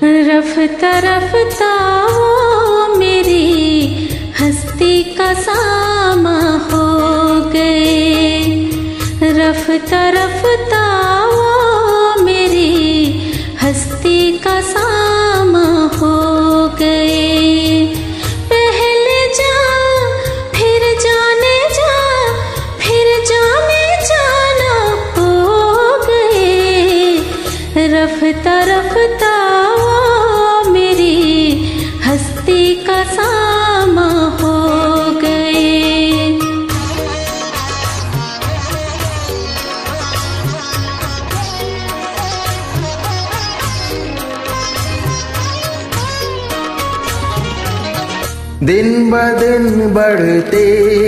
रफ्ता रफ्ता वो मेरी हस्ती का सामा हो गए। रफ्ता रफ्ता वो मेरी हस्ती का सामा हो गए। पहले जा फिर जाने जा, फिर जाने जाना हो गए। रफ्ता रफ्ता वो मेरी हस्ती का सामा हो गए। दिन ब दिन बढ़ते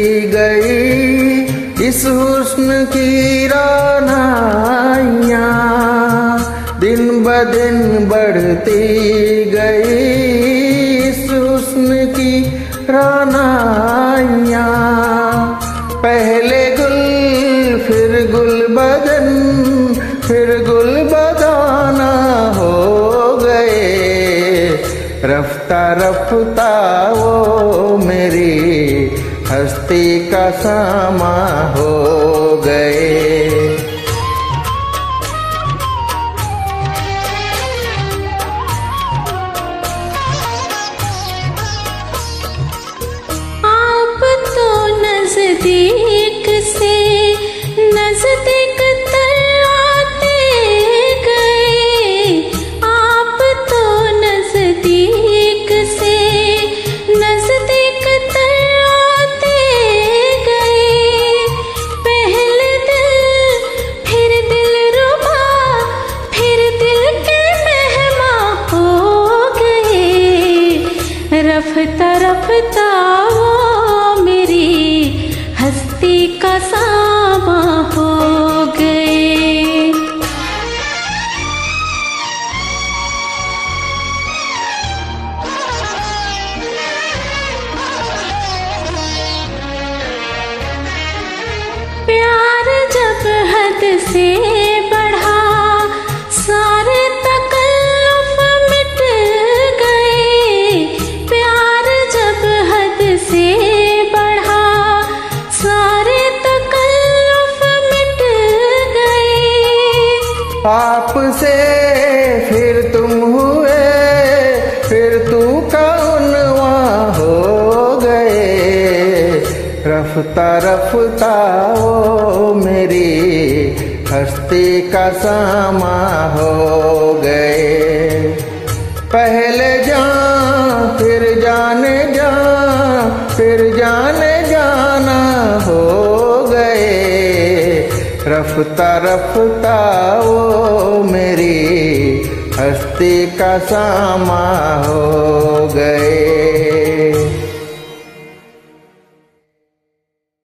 गई इस हुस्न की रानाइयाँ। दिन ब दिन बढ़ती गई इस हुस्न की रानाइयाँ। पहले गुल फिर गुल बदन फिर गुल बदाना हो गए। रफ्ता रफ्ता वो मेरी हस्ती का सामा हो गए। आप तो नजदीक से नजदीक तर आते गए। आप तो नजदीक से नजदीक तर आते गए। पहले दिल फिर दिलरुबा फिर दिल के मेहमा हो गए। रफ्ता रफ्ता वो मेरी हस्ती का सामा हो गए। प्यार जब हद से बढ़ा सारे तकल्लुफ मिट गए। प्यार जब हद से बढ़ा सारे तकल्लुफ मिट गए। आपसे फिर तुम हुए फिर तू का उनवा हो गए। रफ्ता रफ्ता वो मेरी हस्ती का सामा हो गए। पहले जा फिर जाने जा फिर जाने जाना हो गए। रफ्ता रफ्ता वो मेरी हस्ती का सामा हो गए।